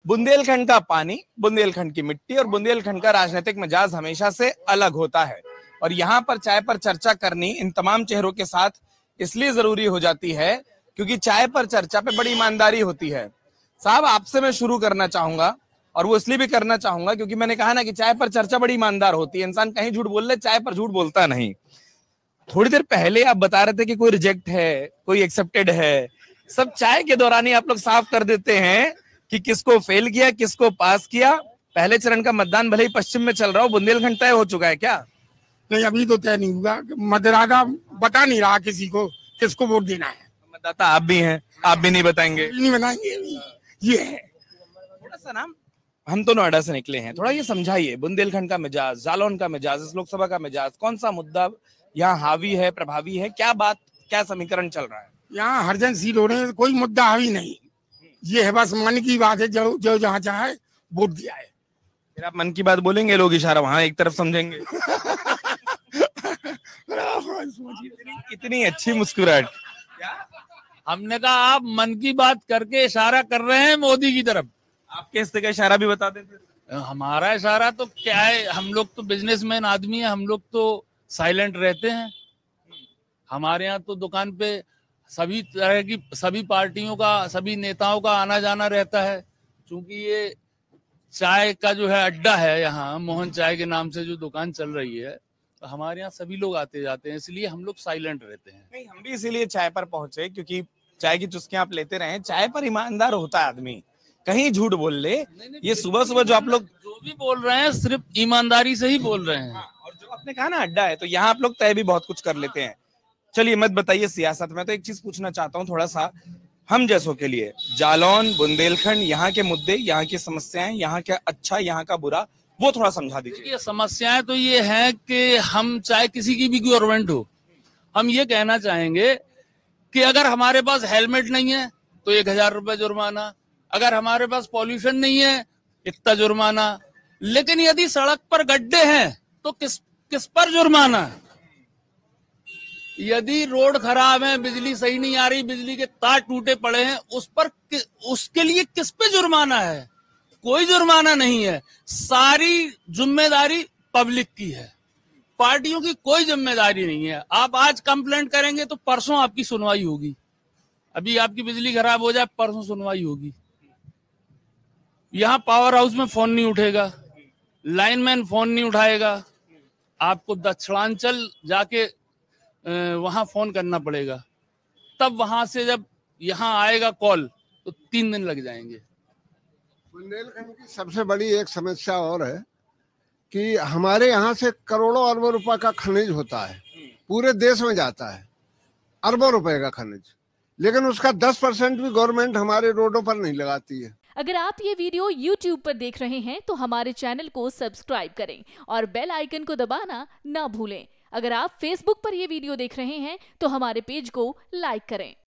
बुंदेलखंड का पानी, बुंदेलखंड की मिट्टी और बुंदेलखंड का राजनीतिक मिजाज हमेशा से अलग होता है। और यहाँ पर चाय पर चर्चा करनी इन तमाम चेहरों के साथ इसलिए जरूरी हो जाती है क्योंकि चाय पर चर्चा पे बड़ी ईमानदारी होती है। साहब, आपसे मैं शुरू करना चाहूंगा, और वो इसलिए भी करना चाहूंगा क्योंकि मैंने कहा ना कि चाय पर चर्चा बड़ी ईमानदार होती है। इंसान कहीं झूठ बोल ले, चाय पर झूठ बोलता नहीं। थोड़ी देर पहले आप बता रहे थे कि कोई रिजेक्ट है, कोई एक्सेप्टेड है, सब चाय के दौरान ही आप लोग साफ कर देते हैं कि किसको फेल किया, किसको पास किया। पहले चरण का मतदान भले ही पश्चिम में चल रहा हो, बुंदेलखंड तय हो चुका है क्या? नहीं, अभी तो तय नहीं हुआ। मतदाता बता नहीं रहा किसी को किसको वोट देना है। मतदाता आप भी हैं, आप भी नहीं बताएंगे? नहीं बताएंगे। ये है थोड़ा सा नाम, हम तो नोएडा से निकले हैं, थोड़ा ये समझाइए बुंदेलखंड का मिजाज, जालौन का मिजाज, इस लोकसभा का मिजाज, कौन सा मुद्दा यहाँ हावी है, प्रभावी है, क्या बात, क्या समीकरण चल रहा है? यहाँ हर जन सील हो रहे हैं, कोई मुद्दा हावी नहीं। ये है बस मन की बात है, जो जो जहाँ चाहे वोट दिया है। फिर आप मन की बात बोलेंगे, लोग इशारा वहां एक तरफ समझेंगे। इतनी अच्छी मुस्कुराहट। हमने कहा आप मन की बात करके इशारा कर रहे हैं मोदी की तरफ। आपके हिस्से का इशारा भी बता देते। हमारा इशारा तो क्या है, हम लोग तो बिजनेसमैन आदमी है, हम लोग तो साइलेंट रहते हैं। हमारे यहाँ तो दुकान पे सभी तरह की, सभी पार्टियों का, सभी नेताओं का आना जाना रहता है। क्योंकि ये चाय का जो है अड्डा है, यहाँ मोहन चाय के नाम से जो दुकान चल रही है, तो हमारे यहाँ सभी लोग आते जाते हैं, इसलिए हम लोग साइलेंट रहते हैं। नहीं, हम भी इसीलिए चाय पर पहुंचे क्योंकि चाय की चुस्कियां आप लेते रहे। चाय पर ईमानदार होता है आदमी, कहीं झूठ बोल ले। ये सुबह सुबह जो आप लोग जो भी बोल रहे हैं सिर्फ ईमानदारी से ही बोल रहे हैं। और जो आपने कहा ना अड्डा है, तो यहाँ आप लोग तय भी बहुत कुछ कर लेते हैं। चलिए मत बताइए सियासत में, तो एक चीज पूछना चाहता हूँ थोड़ा सा हम जैसों के लिए। जालौन, बुंदेलखंड, यहाँ के मुद्दे, यहाँ की समस्याएं, यहाँ का अच्छा, यहाँ का बुरा, वो थोड़ा समझा दीजिए। ये समस्याएं तो ये है कि हम चाहे किसी की भी गवर्नमेंट हो, हम ये कहना चाहेंगे कि अगर हमारे पास हेलमेट नहीं है तो 1000 रुपए जुर्माना, अगर हमारे पास पॉल्यूशन नहीं है इतना जुर्माना, लेकिन यदि सड़क पर गड्ढे हैं तो किस पर जुर्माना? यदि रोड खराब है, बिजली सही नहीं आ रही, बिजली के तार टूटे पड़े हैं, उसके लिए किस पे जुर्माना है? कोई जुर्माना नहीं है। सारी जिम्मेदारी पब्लिक की है, पार्टियों की कोई जिम्मेदारी नहीं है। आप आज कंप्लेंट करेंगे तो परसों आपकी सुनवाई होगी। अभी आपकी बिजली खराब हो जाए, परसों सुनवाई होगी। यहाँ पावर हाउस में फोन नहीं उठेगा, लाइनमैन फोन नहीं उठाएगा, आपको दक्षिणांचल जाके वहां फोन करना पड़ेगा, तब वहां से जब यहाँ आएगा कॉल तो 3 दिन लग जाएंगे। बुंदेलखंड की सबसे बड़ी एक समस्या और है कि हमारे यहाँ से करोड़ों अरबों रुपए का खनिज होता है, पूरे देश में जाता है अरबों रुपए का खनिज, लेकिन उसका 10% भी गवर्नमेंट हमारे रोडों पर नहीं लगाती है। अगर आप ये वीडियो YouTube पर देख रहे हैं तो हमारे चैनल को सब्सक्राइब करें और बेल आइकन को दबाना ना भूलें। अगर आप Facebook पर ये वीडियो देख रहे हैं तो हमारे पेज को लाइक करें।